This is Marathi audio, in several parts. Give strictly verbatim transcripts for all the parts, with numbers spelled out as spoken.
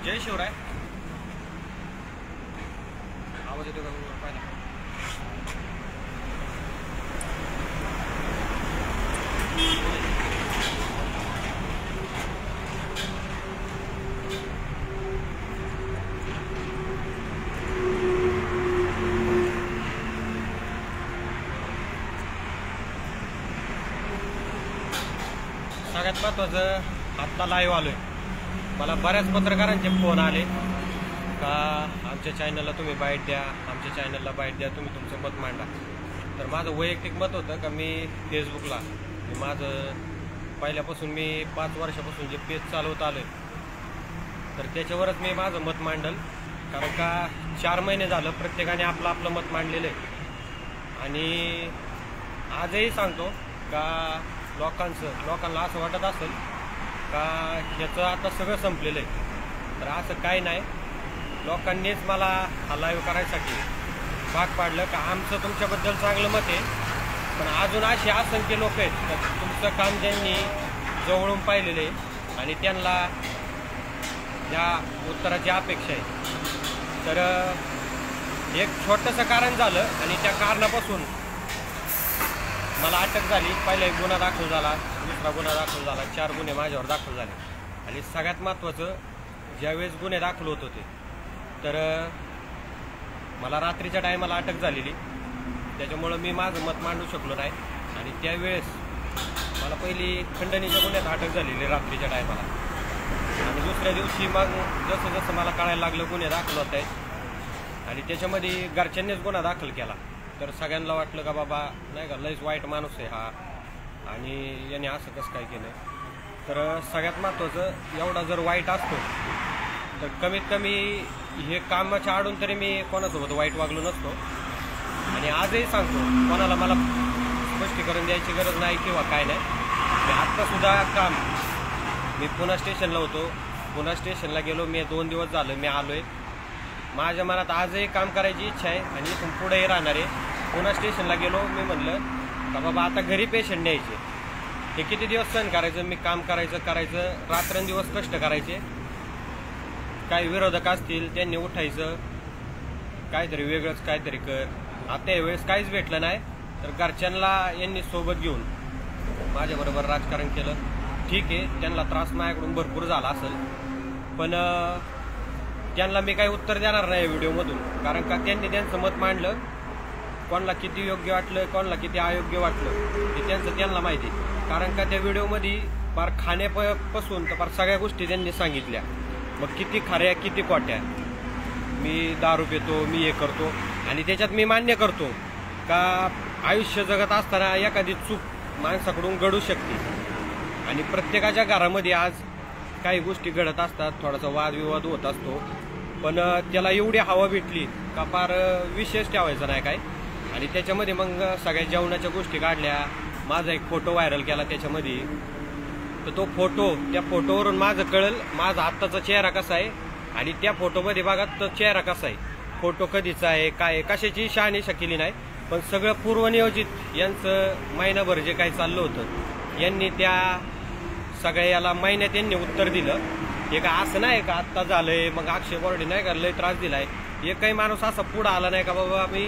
जय शिवराय. आवाज येतो का पाहिला? सगळ्यात महत्त्वाचं आत्ता लाईव्ह आलोय. मला बऱ्याच पत्रकारांचे फोन आले का आमच्या चॅनलला तुम्ही बाईट द्या, आमच्या चॅनलला बाईट द्या, तुम्ही तुमचं मत मांडा. तर माझं वैयक्तिक मत होतं का मी फेसबुकला मी माझं पहिल्यापासून मी पाच वर्षापासून जे पेज चालवत आलो आहे तर त्याच्यावरच मी माझं मत मांडल. कारण का चार महिने झालं प्रत्येकाने आपलं आपलं मत मांडलेलं आहे. आणि आजही सांगतो का लोकांचं लोकांना असं वाटत असेल का ह्याचं आता सगळं संपलेलं आहे. तर असं काही नाही. लोकांनीच मला हा लाईव्ह करायसाठी भाग पाडलं का आमचं तुमच्याबद्दल चांगलं मत आहे, पण अजून असे असंख्य लोक आहेत तर तुमचं काम ज्यांनी जवळून पाहिलेलं आहे आणि त्यांना या उत्तराची अपेक्षा आहे. तर एक छोटंसं कारण झालं आणि त्या कारणापासून मला अटक झाली. पहिला एक गुन्हा दाखल झाला, दुसरा गुन्हा दाखल झाला, चार गुन्हे माझ्यावर दाखल झाले. आणि सगळ्यात महत्त्वाचं ज्यावेळेस गुन्हे दाखल होत होते तर मला रात्रीच्या टायमाला अटक झालेली, त्याच्यामुळं मी माझं मत मांडू शकलो नाही. आणि त्यावेळेस मला पहिली खंडणीच्या गुन्ह्यात अटक झालेली रात्रीच्या टायमाला. आणि दुसऱ्या दिवशी मग जसं जसं मला कळायला लागलं गुन्हे दाखल होत आहेत आणि त्याच्यामध्ये घरच्यांनीच गुन्हा दाखल केला. तर सगळ्यांना वाटलं का बाबा नाही का लयच वाईट माणूस आहे हा आणि याने असं कसं काय केलं. तर सगळ्यात महत्त्वाचं एवढा जर वाईट असतो तर कमीत कमी हे कामाच्या आडून तरी मी कोणासोबत वाईट वागलो नसतो. आणि आजही सांगतो कोणाला मला स्पष्टीकरण द्यायची गरज नाही किंवा काय नाही. मी आत्तासुद्धा काम मी पुणे स्टेशनला होतो, पुणे स्टेशनला गेलो मी, दोन दिवस झालं मी आलो आहे. माझ्या मनात आजही काम करायची इच्छा आहे आणि इथून पुढेही राहणार आहे. पुणे स्टेशनला गेलो मी म्हणलं का बाबा आता घरी पेशंट न्यायचे, हे किती दिवस सहन करायचं, मी काम करायचं करायचं रात्रंदिवस कष्ट करायचे. काही विरोधक असतील त्यांनी उठायचं काहीतरी वेगळंच काहीतरी कर. आता यावेळेस काहीच भेटलं नाही तर घरच्यांना यांनी सोबत घेऊन माझ्याबरोबर राजकारण केलं. ठीक आहे, त्यांना त्रास माझ्याकडून भरपूर झाला असेल, पण त्यांना मी काही उत्तर देणार नाही व्हिडिओमधून. कारण का त्यांनी त्यांचं मत मांडलं, कोणाला किती योग्य वाटलं कोणाला किती अयोग्य वाटलं ते त्यांचं त्यांना माहिती. कारण का त्या व्हिडिओमध्ये फार खाण्यापासून तर फार सगळ्या गोष्टी त्यांनी सांगितल्या. मग किती खऱ्या किती खोट्या. मी दारू पितो, मी हे करतो आणि त्याच्यात मी मान्य करतो का आयुष्य जगत असताना एखादी चूक माणसाकडून घडू शकते आणि प्रत्येकाच्या घरामध्ये आज काही गोष्टी घडत असतात, थोडासा वादविवाद होत असतो, पण त्याला एवढी हवा भेटली का फार विशेष ठेवायचं नाही काय. आणि त्याच्यामध्ये मग सगळ्या जेवणाच्या गोष्टी काढल्या, माझा एक फोटो व्हायरल केला त्याच्यामध्ये. तर तो फोटो त्या फोटोवरून माझं कळलं माझा आत्ताचा चेहरा कसा आहे आणि त्या फोटोमध्ये बघा तो चेहरा कसा आहे. फोटो कधीचा आहे काय कशाची शहानिशा केली नाही, पण सगळं पूर्वनियोजित यांचं महिनाभर जे काही चाललं होतं यांनी त्या सगळ्या याला महिन्यात यांनी उत्तर दिलं. हे का असं नाही का आत्ता झालंय मग अक्षय बोर्डे नाही का लय त्रास दिलाय. एकही माणूस असा पुढं आला नाही का बाबा मी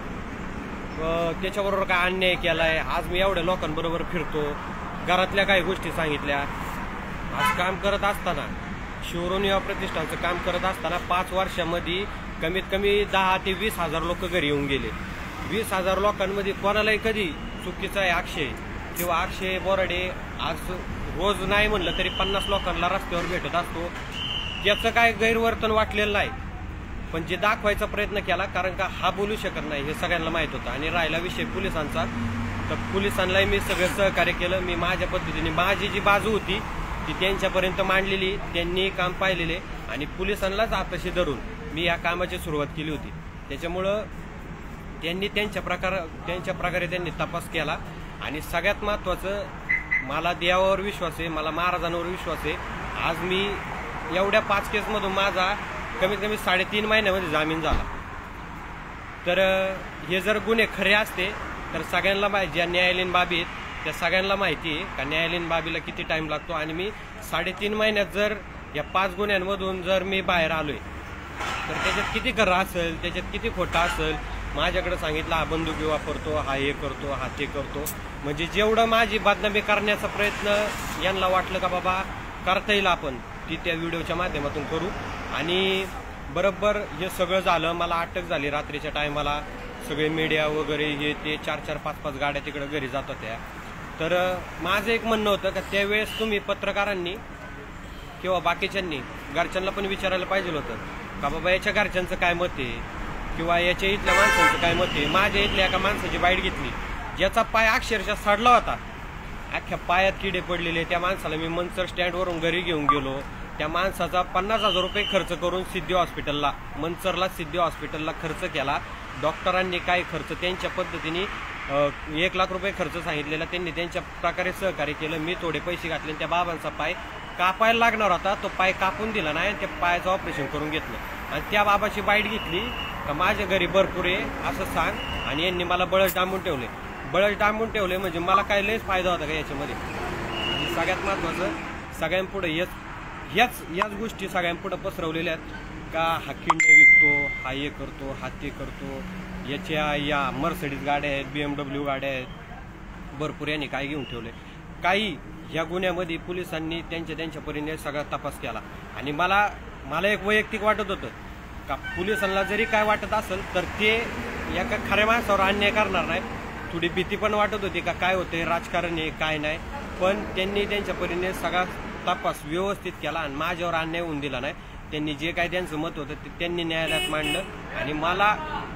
त्याच्याबरोबर काय अन्याय केलाय. आज मी एवढ्या लोकांबरोबर फिरतो, घरातल्या काही गोष्टी सांगितल्या. आज काम करत असताना शिवरोन युवा प्रतिष्ठानचं काम करत असताना पाच वर्षामध्ये कमीत कमी दहा ते वीस हजार लोक घरी येऊन गेले. वीस हजार लोकांमध्ये कोणालाही कधी चुकीचा आहे अक्षय किंवा अक्षय बोराडे आज रोज नाही म्हणलं तरी पन्नास लोकांना रस्त्यावर भेटत असतो. याचं काय गैरवर्तन वाटलेलं नाही, पण जे दाखवायचा प्रयत्न केला. कारण का हा बोलू शकत नाही हे सगळ्यांना माहित होतं. आणि राहिला विषय पोलिसांचा, तर पोलिसांनाही मी सगळं सहकार्य केलं. मी माझ्या पद्धतीने माझी जी बाजू होती ती त्यांच्यापर्यंत मांडलेली, त्यांनी काम पाहिलेले आणि पोलिसांनाच आताशी धरून मी या कामाची सुरुवात केली होती. त्याच्यामुळं त्यांनी त्यांच्या प्रकार त्यांच्या प्रकारे त्यांनी तपास केला. आणि सगळ्यात महत्त्वाचं मला देवावर विश्वास आहे, मला महाराजांवर विश्वास आहे. आज मी एवढ्या पाच केसमधून माझा कमीत कमी साडेतीन महिन्यामध्ये जामीन झाला. तर हे जर गुन्हे खरे असते तर सगळ्यांना माहिती, ज्या न्यायालयीन बाबी आहेत त्या सगळ्यांना माहिती आहे का न्यायालयीन बाबीला किती टाईम लागतो. आणि मी साडेतीन महिन्यात जर या पाच गुन्ह्यांमधून जर मी बाहेर आलोय तर त्याच्यात किती खरं असेल, त्याच्यात किती खोटं असेल. माझ्याकडे सांगितलं हा बंदुकी वापरतो, हा हे करतो, हा ते करतो. म्हणजे जेवढं माझी बदनामी करण्याचा प्रयत्न यांना वाटलं का बाबा करता येईल आपण, ती त्या व्हिडिओच्या माध्यमातून करू. आणि बरोबर हे सगळं झालं. मला अटक झाली रात्रीच्या टायमाला. सगळे मीडिया वगैरे हे ते चार चार पाच पाच गाड्या तिकडे घरी जात होत्या. तर माझं एक म्हणणं होतं का त्यावेळेस तुम्ही पत्रकारांनी किंवा बाकीच्यांनी घरच्यांना पण विचारायला पाहिजे होतं का बाबा याच्या घरच्यांचं काय मत आहे किंवा याच्या इथल्या माणसांचं काय मत आहे. माझ्या इथल्या एका माणसाची बाईट घेतली ज्याचा पाय अक्षरशः सडला होता, अख्ख्या पायात किडे पडलेले. त्या माणसाला मी मनसर स्टँडवरून घरी घेऊन गेलो. त्या माणसाचा पन्नास हजार रुपये खर्च करून सिद्धी हॉस्पिटलला, मनसरला सिद्धी हॉस्पिटलला खर्च केला. डॉक्टरांनी काय खर्च त्यांच्या पद्धतीने एक लाख रुपये खर्च सांगितलेला, त्यांनी त्यांच्या प्रकारे सहकार्य केलं. मी थोडे पैसे घातले. त्या बाबांचा पाय कापायला लागणार होता, तो पाय कापून दिला नाही, त्या पायाचं ऑपरेशन करून घेतलं. आणि त्या बाबाची बाईट घेतली का माझ्या घरी भरपूर आहे असं सांग. आणि यांनी मला बळच डांबून ठेवले. बळच डांबून ठेवले म्हणजे मला काय लयच फायदा होता का याच्यामध्ये. आणि सगळ्यात महत्त्वाचं सगळ्यांपुढे हेच ह्याच याच गोष्टी सगळ्यांपुढे पसरवलेल्या आहेत का हा किडनी विकतो, हा हे करतो, हा ते करतो. याच्या या मर्सिडीज गाड्या आहेत, बी एम डब्ल्यू गाड्या आहेत, भरपूर यांनी काय घेऊन ठेवले. काही या गुन्ह्यामध्ये पोलिसांनी त्यांच्या त्यांच्या परीने सगळा तपास केला. आणि मला मला एक वैयक्तिक वाटत होतं का पोलिसांना जरी काय वाटत असेल तर ते एका खऱ्या माणसावर अन्याय करणार नाही. थोडी भीती पण वाटत होती का काय होते राजकारण आहे काय नाही. पण त्यांनी त्यांच्या परीने सगळा तपास व्यवस्थित केला आणि माझ्यावर अन्याय होऊन दिला नाही. त्यांनी जे काय त्यांचं मत होतं ते त्यांनी न्यायालयात मांडलं. आणि मला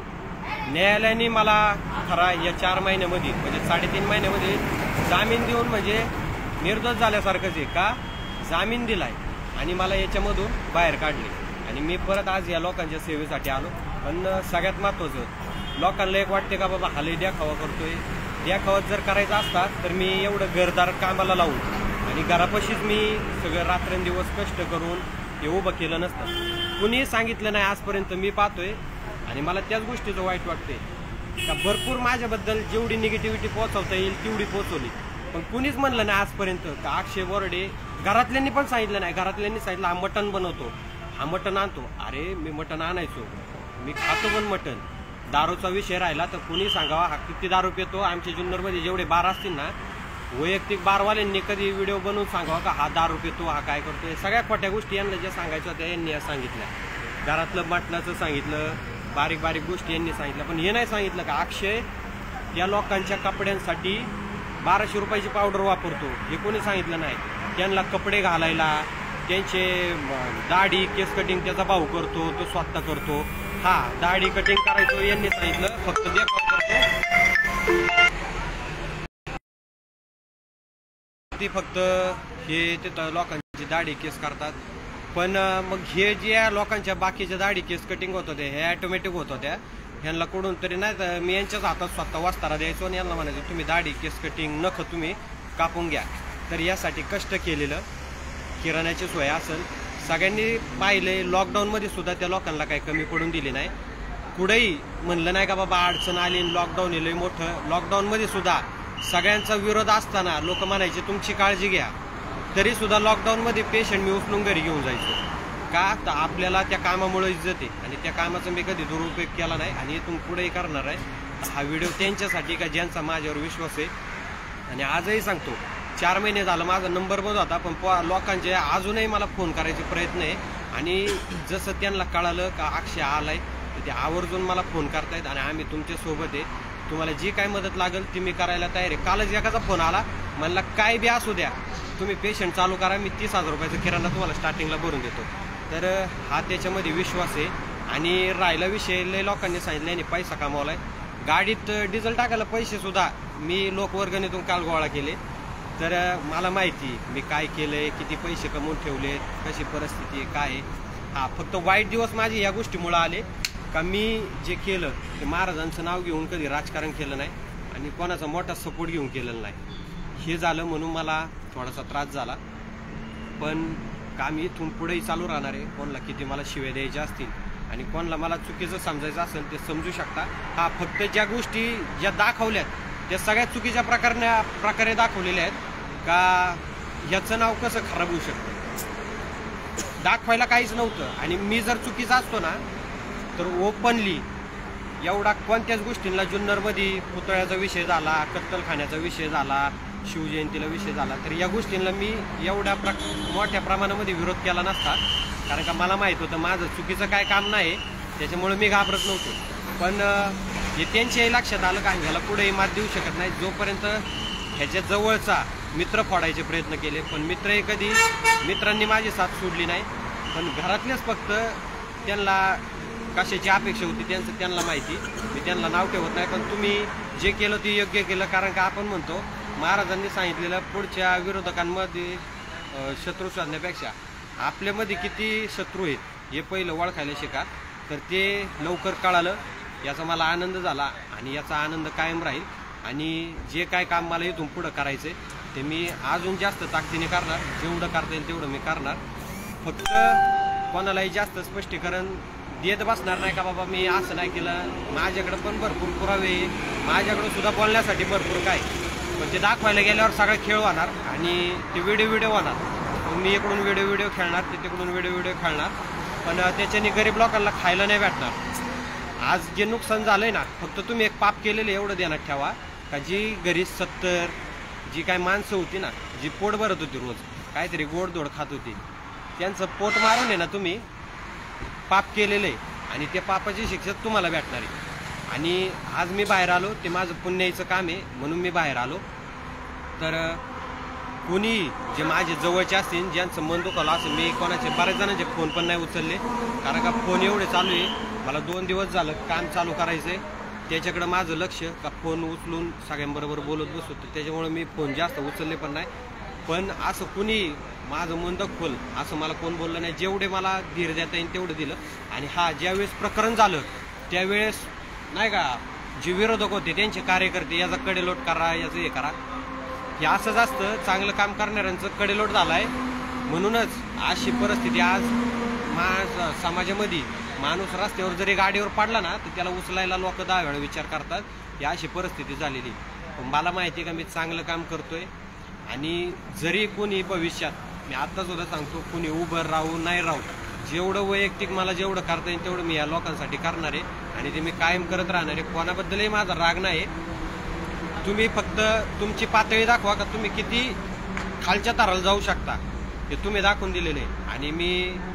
न्यायालयाने मला खरा या चार महिन्यामध्ये म्हणजे साडेतीन महिन्यामध्ये जामीन देऊन म्हणजे निर्दोष झाल्यासारखंच आहे का जामीन दिलाय आणि मला याच्यामधून बाहेर काढले. आणि मी परत आज या लोकांच्या सेवेसाठी आलो. पण सगळ्यात महत्त्वाचं लोकांना एक वाटते का बाबा हालही देखावा करतोय. देखावा जर करायचा असता तर मी एवढं घरदार कामाला लावून आणि घरापाशीच मी सगळं रात्रंदिवस कष्ट करून हे उभं केलं नसतं. कुणीही सांगितलं नाही आजपर्यंत. मी पाहतोय आणि मला त्याच गोष्टीचं वाईट वाटतंय का भरपूर माझ्याबद्दल जेवढी निगेटिव्हिटी पोहोचवता येईल तेवढी पोहोचवली. पण कुणीच म्हणलं नाही आजपर्यंत का अक्षय बोर्डे. घरातल्यांनी पण सांगितलं नाही. घरातल्यांनी सांगितलं हा मटण बनवतो, हा मटण आणतो. अरे मी मटण आणायचो, मी खातो पण मटण. दारूचा विषय राहिला तर कुणी सांगावा हा किती दारू पितो. आमच्या जुन्नरमध्ये जेवढे बार असतील ना वैयक्तिक बारवाल्यांनी कधी व्हिडिओ बनवून सांगावा का हा दारू पितो, हा काय करतो. सगळ्या खोट्या गोष्टी यांना ज्या सांगायच्या होत्या यांनी या सांगितल्या. घरातलं मटणाचं सांगितलं, बारीक बारीक गोष्टी यांनी सांगितल्या. पण हे नाही सांगितलं का अक्षय या लोकांच्या कपड्यांसाठी बाराशे रुपयाची पावडर वापरतो. हे कोणी सांगितलं नाही. त्यांना कपडे घालायला, त्यांचे दाढी केस कटिंग त्याचा भाऊ करतो, तो स्वतः करतो. हा दाढी कटिंग करायचो यांनी सांगितलं, फक्त देखावा करतो ती फक्त हे तिथं लोकांची दाढी केस करतात. पण मग हे जे लोकांच्या बाकीच्या दाढी केस कटिंग होत होते हे ऑटोमॅटिक होत होत्या. ह्यांना कुठून तरी नाही तर मी यांच्याच हातात स्वतः वस्तारा द्यायचो आणि यांना म्हणायचो तुम्ही दाढी केस कटिंग नख तुम्ही कापून घ्या. तर यासाठी कष्ट केलेलं किराण्याची सोय असेल सगळ्यांनी पाहिले. लॉकडाऊनमध्ये सुद्धा त्या लोकांना काही कमी पडून दिली नाही. कुठेही म्हणलं नाही का बाबा अडचण आली लॉकडाऊन येलं मोठं. लॉकडाऊनमध्ये सुद्धा सगळ्यांचा विरोध असताना लोक म्हणायचे तुमची काळजी घ्या. तरी सुद्धा लॉकडाऊनमध्ये पेशंट मी उचलून घरी घेऊन जायचो का तर आपल्याला त्या कामामुळे इज्जत आहे. आणि त्या कामाचा मी कधी दुरुपयोग केला नाही आणि इथून पुढेही करणार आहे. हा व्हिडिओ त्यांच्यासाठी का ज्यांचा माझ्यावर विश्वास आहे. आणि आजही सांगतो चार महिने झालं माझा नंबर बंद होता पण लोकांचे अजूनही मला फोन करायचे प्रयत्न आहे. आणि जसं त्यांना कळालं का अक्षय आलाय तर ते आवर्जून मला फोन करतायत आणि आम्ही तुमच्यासोबत आहे. तुम्हाला जी काय मदत लागेल ती मी करायला तयार आहे. कालच एकाचा फोन आला म्हणला काय बी असू द्या तुम्ही पेशंट चालू करा, मी तीस हजार रुपयाचा किराणा तुम्हाला स्टार्टिंगला भरून देतो. तर हा त्याच्यामध्ये विश्वास आहे. आणि राहिला विषय लय लोकांनी सांगितलं आणि पैसा कमावलाय. गाडीत डिझेल टाकायला पैसे सुद्धा मी लोकवर्गणीतून काल गोळा केले. तर मला माहिती मी काय केलंय, किती पैसे कमवून ठेवले, कशी परिस्थिती आहे काय. हा फक्त वाईट दिवस माझे या गोष्टीमुळे आले का मी जे केलं ते महाराजांचं नाव घेऊन कधी राजकारण केलं नाही आणि कोणाचा मोठा सपोर्ट घेऊन केलेला नाही. हे झालं म्हणून मला थोडासा त्रास झाला. पण काम इथून पुढेही चालू राहणार आहे. कोणाला किती मला शिव्या द्यायच्या असतील आणि कोणाला मला चुकीचं समजायचं असेल ते समजू शकता. हा फक्त ज्या गोष्टी ज्या दाखवल्यात त्या सगळ्यात चुकीच्या प्रकारे प्रकारे दाखवलेल्या आहेत का ह्याचं नाव कसं खराब होऊ शकतं. दाखवायला काहीच नव्हतं. आणि मी जर चुकीचा असतो ना तर ओपनली एवढा कोणत्याच गोष्टींना जुन्नरमध्ये पुतळ्याचा विषय झाला, कत्तलखान्याचा विषय झाला, शिवजयंतीला विषय झाला, तर या गोष्टींना मी एवढ्या प्र मोठ्या प्रमाणामध्ये विरोध केला नसता. कारण का मला माहीत होतं माझं चुकीचं काय काम नाही, त्याच्यामुळे मी घाबरत नव्हतो. पण हे त्यांच्याही लक्षात आलं का ह्याला पुढेही मात देऊ शकत नाही. जोपर्यंत ह्याच्या जवळचा मित्र फोडायचे प्रयत्न केले, पण मित्रही कधी मित्रांनी माझी साथ सोडली नाही. पण घरातलेच फक्त त्यांना कशाची अपेक्षा होती त्यांचं त्यांना माहिती. मी त्यांना नाव ठेवत नाही, पण तुम्ही जे केलं ते योग्य केलं. कारण का आपण म्हणतो महाराजांनी सांगितलेलं पुढच्या विरोधकांमध्ये शत्रू शोधण्यापेक्षा आपल्यामध्ये किती शत्रू आहेत हे पहिलं ओळखायला शिका. तर ते लवकर कळालं, याचा मला आनंद झाला आणि याचा आनंद कायम राहील. आणि जे काय काम मला इथून पुढं करायचं ते मी अजून जास्त ताकदीने करणार. जेवढं करता येईल तेवढं मी करणार. फक्त कोणालाही जास्त स्पष्टीकरण देत बसणार नाही का बाबा मी असं नाही केलं. माझ्याकडे पण भरपूर पुरावे, माझ्याकडे सुद्धा बोलण्यासाठी भरपूर काय, पण ते दाखवायला गेल्यावर सगळा खेळ होणार आणि ते व्हिडिओ व्हिडिओ होणार. मी इकडून व्हिडिओ व्हिडिओ खेळणार, ते तिकडून व्हिडिओ व्हिडिओ खेळणार, पण त्याच्याने गरीब लोकांना खायला नाही भेटणार. आज जे नुकसान झालंय ना, फक्त तुम्ही एक पाप केलेलं एवढं ध्यानात ठेवा का जी घरी सत्तर जी काय माणसं होती ना, जी पोट भरत होती, रोज काहीतरी गोडधोड खात होती, त्यांचं पोट मारून आहे ना तुम्ही पाप केलेलं आहे आणि त्या पापाची शिक्षा तुम्हाला भेटणार आहे. आणि आज मी बाहेर आलो ते माझं पुण्याचं काम आहे म्हणून मी बाहेर आलो. तर कोणी जे माझे जवळचे असतील ज्यांचं मन दुखावलं असं, मी कोणाचे बऱ्याच जणांचे फोन पण नाही उचलले. कारण का फोन एवढे चालू आहे, मला दोन दिवस झालं काम चालू करायचं आहे, त्याच्याकडं माझं लक्ष का फोन उचलून सगळ्यांबरोबर बोलत बसतो, त्याच्यामुळे मी फोन जास्त उचलले पण नाही. पण असं कुणी माझं मन दुखवलं असं मला कोण बोललं नाही. जेवढे मला धीर देता येईल तेवढं दिलं. आणि हा ज्यावेळेस प्रकरण झालं त्यावेळेस नाही का जे विरोधक होते त्यांचे कार्यकर्ते याचा कडेलोट करा, याचं हे करा, हे असंच असतं. चांगलं काम करणाऱ्यांचं कडेलोट झालाय म्हणूनच अशी परिस्थिती आज मा समाजामध्ये. माणूस रस्त्यावर जरी गाडीवर पडला ना तर त्याला उचलायला लोक दहा वेळा विचार करतात. ही अशी परिस्थिती झालेली. पण मला माहिती आहे का मी चांगलं काम करतोय. आणि जरी कोणी भविष्यात, मी आता सुद्धा सांगतो, कोणी उभं राहू नाही राहू, जेवढं वैयक्तिक मला जेवढं करता येईल तेवढं मी या लोकांसाठी करणार आहे आणि ते मी कायम करत राहणार आहे. कोणाबद्दलही माझा राग नाही. तुम्ही फक्त तुमची पातळी दाखवा का तुम्ही किती खालच्या थराला जाऊ शकता हे तुम्ही दाखवून दिलेले. आणि मी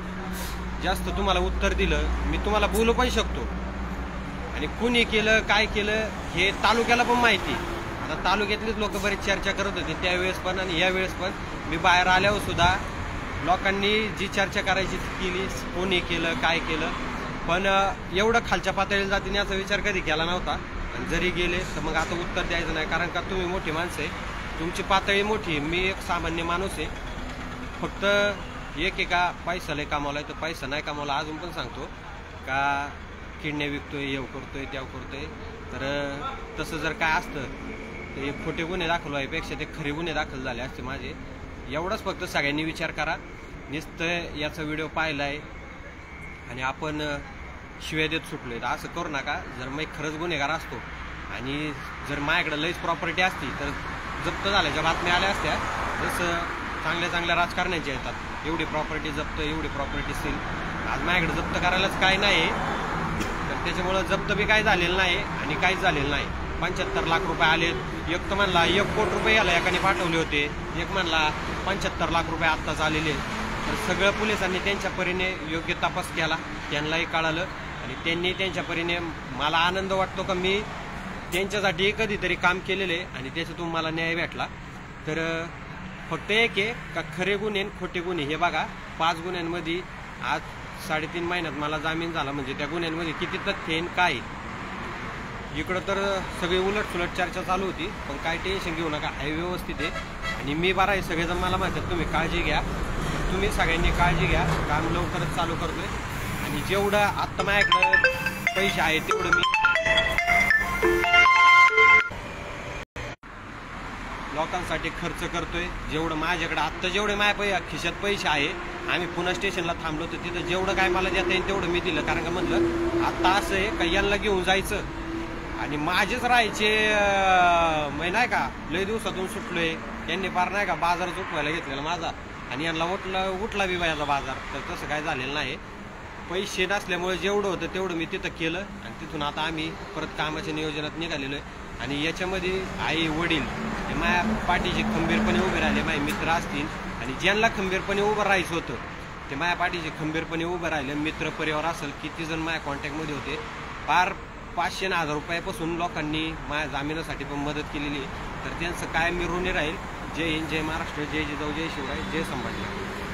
जास्त तुम्हाला उत्तर दिलं, मी तुम्हाला बोलू पण शकतो. आणि कुणी केलं काय केलं हे तालुक्याला पण माहिती. आता तालुक्यातलेच लोक बरेच चर्चा करत होते त्यावेळेस पण आणि यावेळेस पण. मी बाहेर आल्यावर सुद्धा लोकांनी जी चर्चा करायची केली, कोणी केलं काय केलं. पण एवढं खालच्या पातळीला जातीने याचा विचार कधी केला नव्हता. आणि जरी गेले तर मग आता उत्तर द्यायचं नाही. कारण का तुम्ही मोठी माणसं आहे, तुमची पातळी मोठी आहे, मी एक सामान्य माणूस आहे. फक्त एक एका पैसा लय कामावला आहे तर पैसा नाही कामावला. अजून पण सांगतो का किडण्या विकतोय, येव करतोय, त्याव करतोय. तर तसं जर काय असतं तर हे खोटे गुन्हे दाखल व्हायपेक्षा ते खरे गुन्हे दाखल झाले असते माझे. एवढंच फक्त सगळ्यांनी विचार करा. नुसतं याचा व्हिडिओ पाहिलाय आणि आपण शिव्या देत सुटलोय तर असं करू नका. जर मी खरंच गुन्हेगार असतो आणि जर माझ्याकडे लईच प्रॉपर्टी असती तर जप्त झाल्याच्या बातम्या आल्या असत्या. जसं चांगल्या चांगल्या राजकारण्याच्या येतात, एवढी प्रॉपर्टी जप्त, एवढी प्रॉपर्टी सील. आज माझ्याकडे जप्त करायलाच काय नाही, तर त्याच्यामुळं जप्त बी काय झालेलं नाही आणि काहीच झालेलं नाही. पंच्याहत्तर लाख रुपये आलेत. एक तर म्हणला एक कोटी रुपये याला एकाने पाठवले होते, एक म्हणला पंच्याहत्तर लाख रुपये आत्ताच आलेले. तर सगळं पोलिसांनी त्यांच्या परीने योग्य तपास केला, त्यांनाही कळालं आणि त्यांनी त्यांच्या परीने. मला आनंद वाटतो का मी त्यांच्यासाठी कधीतरी काम केलेले आणि त्याच्यातून मला न्याय भेटला. तर फक्त एक आहे का खरे गुन्हे खोटे गुन्हे हे बघा. पाच गुन्ह्यांमध्ये आज साडेतीन महिन्यात मला जामीन झाला, म्हणजे त्या गुन्ह्यांमध्ये किती तथ्य काय. इकडं तर सगळी उलट सुलट चर्चा चालू होती, पण काय टेन्शन घेऊ नका, हाय व्यवस्थित आहे आणि मी बरा आहे. सगळेजण मला माहिती, तुम्ही काळजी घ्या, तुम्ही सगळ्यांनी काळजी घ्या. काम लवकरच चालू करतोय आणि जेवढं आत्ता माझ्याकडं पैसे आहेत तेवढं मी लोकांसाठी खर्च करतोय. जेवढं माझ्याकडे आत्ता जेवढे माझ्या खिशात पैसे आहे, आम्ही पुन्हा स्टेशनला थांबलो तर तिथं जेवढं काय मला देता येईल तेवढं मी दिलं. कारण का म्हणलं आत्ता असं आहे का यांना घेऊन जायचं आणि माझेच राहायचे. मी नाही का लय दिवसातून सुटलोय, यांनी फार नाही का बाजारात उठवायला घेतलेला माझा. आणि यांना उठला उठला बी याचा बाजार. तर तसं काय झालेलं नाही. पैसे नसल्यामुळे जेवढं होतं तेवढं मी तिथं केलं आणि तिथून आता आम्ही परत कामाच्या नियोजनात निघालेलो आहे. आणि याच्यामध्ये आई वडील हे माझ्या पाठीशी खंबीरपणे उभे राहिले, माझे मित्र असतील आणि ज्यांना खंबीरपणे उभं राहायचं होतं ते माझ्या पाठीशी खंबीरपणे उभं राहिले. मित्र परिवार असेल किती जण माझ्या कॉन्टॅक्टमध्ये होते. फार पाचशे हजार रुपयापासून लोकांनी माझ्या जामिनासाठी पण मदत केलेली. तर त्यांचं काय मी ऋणी राहील. जय हिंद, जय महाराष्ट्र, जय जिजाऊ, जय शिवराय, जय संभाजी.